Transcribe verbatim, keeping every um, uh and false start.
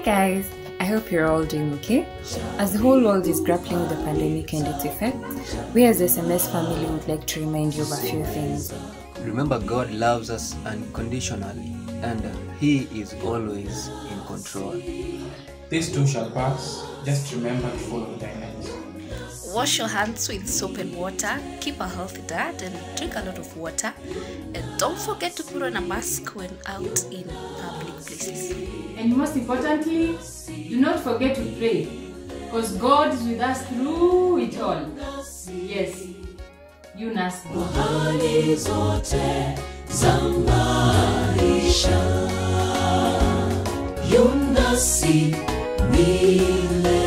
guys, I hope you're all doing okay. As the whole world is grappling with the pandemic and its effects, we as the S M S family would like to remind you of a few things. Remember, God loves us unconditionally and He is always in control. This too shall pass. Just remember to follow the guidelines. Wash your hands with soap and water, keep a healthy diet and drink a lot of water, and don't forget to put on a mask when out in public places. And most importantly, do not forget to pray, because God is with us through it all. Yes, you Nasi. Hali zote za maisha, yu Nasi milele.